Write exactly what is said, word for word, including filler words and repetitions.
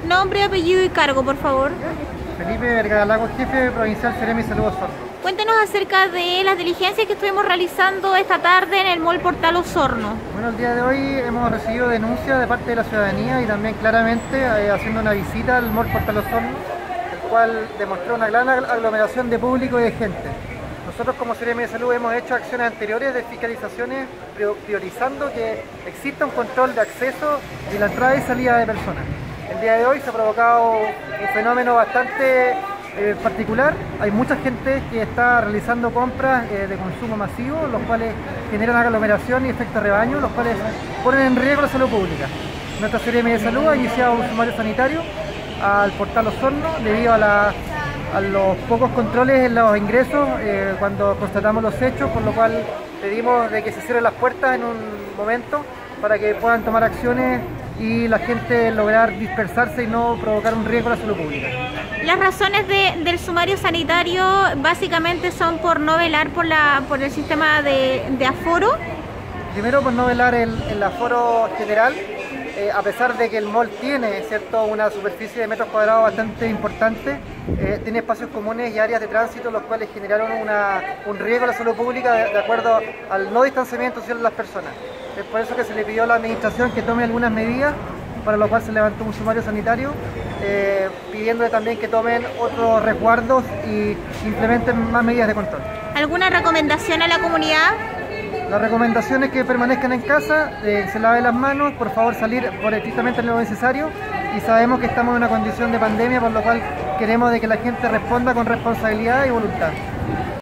Nombre, apellido y cargo, por favor. Felipe Vergalago, jefe provincial Seremi Salud Osorno. Cuéntenos acerca de las diligencias que estuvimos realizando esta tarde en el Mall Portal Osorno. Bueno, el día de hoy hemos recibido denuncias de parte de la ciudadanía y también claramente eh, haciendo una visita al Mall Portal Osorno, el cual demostró una gran aglomeración de público y de gente. Nosotros como Seremi de Salud hemos hecho acciones anteriores de fiscalizaciones priorizando que exista un control de acceso y la entrada y salida de personas. El día de hoy se ha provocado un fenómeno bastante eh, particular. Hay mucha gente que está realizando compras eh, de consumo masivo, los cuales generan aglomeración y efecto rebaño, los cuales ponen en riesgo la salud pública. Nuestra Seremi de Salud ha iniciado un sumario sanitario al Portal Osorno debido a, la, a los pocos controles en los ingresos eh, cuando constatamos los hechos, por lo cual pedimos de que se cierren las puertas en un momento para que puedan tomar acciones y la gente lograr dispersarse y no provocar un riesgo a la salud pública. Las razones de, del sumario sanitario básicamente son por no velar por, la, por el sistema de, de aforo. Primero por no velar el, el aforo general, eh, a pesar de que el mall tiene, ¿cierto?, una superficie de metros cuadrados bastante importante, eh, tiene espacios comunes y áreas de tránsito los cuales generaron una, un riesgo a la salud pública de, de acuerdo al no distanciamiento social de las personas. Es por eso que se le pidió a la administración que tome algunas medidas, para lo cual se levantó un sumario sanitario, eh, pidiéndole también que tomen otros resguardos y implementen más medidas de control. ¿Alguna recomendación a la comunidad? La recomendación es que permanezcan en casa, eh, se laven las manos, por favor salir por estrictamente lo necesario, y sabemos que estamos en una condición de pandemia, por lo cual queremos de que la gente responda con responsabilidad y voluntad.